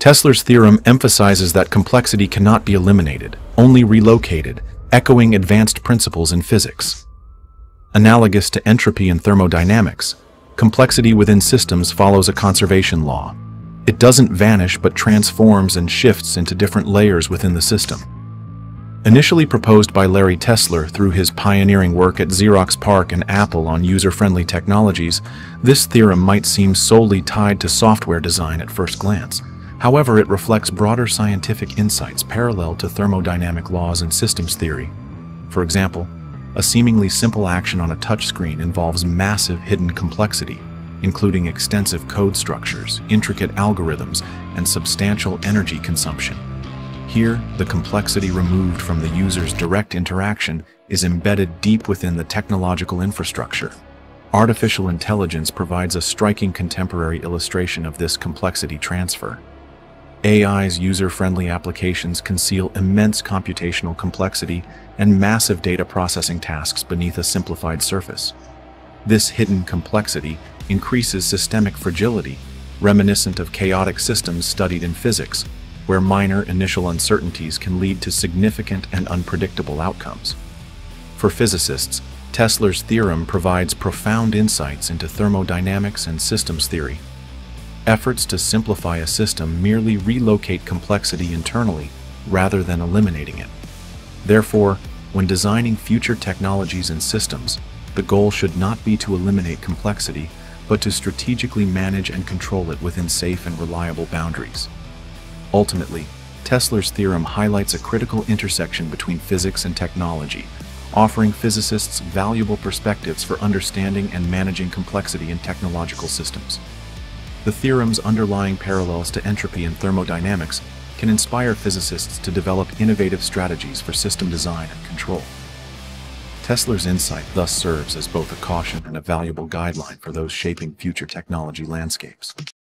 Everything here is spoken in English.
Tesler's theorem emphasizes that complexity cannot be eliminated, only relocated, echoing advanced principles in physics. Analogous to entropy in thermodynamics, complexity within systems follows a conservation law. It doesn't vanish but transforms and shifts into different layers within the system. Initially proposed by Larry Tesler through his pioneering work at Xerox, PARC, and Apple on user-friendly technologies, this theorem might seem solely tied to software design at first glance. However, it reflects broader scientific insights parallel to thermodynamic laws and systems theory. For example, a seemingly simple action on a touchscreen involves massive hidden complexity, including extensive code structures, intricate algorithms, and substantial energy consumption. Here, the complexity removed from the user's direct interaction is embedded deep within the technological infrastructure. Artificial intelligence provides a striking contemporary illustration of this complexity transfer. AI's user-friendly applications conceal immense computational complexity and massive data processing tasks beneath a simplified surface. This hidden complexity increases systemic fragility, reminiscent of chaotic systems studied in physics, where minor initial uncertainties can lead to significant and unpredictable outcomes. For physicists, Tesler's theorem provides profound insights into thermodynamics and systems theory. Efforts to simplify a system merely relocate complexity internally rather than eliminating it. Therefore, when designing future technologies and systems, the goal should not be to eliminate complexity, but to strategically manage and control it within safe and reliable boundaries. Ultimately, Tesler's theorem highlights a critical intersection between physics and technology, offering physicists valuable perspectives for understanding and managing complexity in technological systems. The theorem's underlying parallels to entropy and thermodynamics can inspire physicists to develop innovative strategies for system design and control. Tesler's insight thus serves as both a caution and a valuable guideline for those shaping future technology landscapes.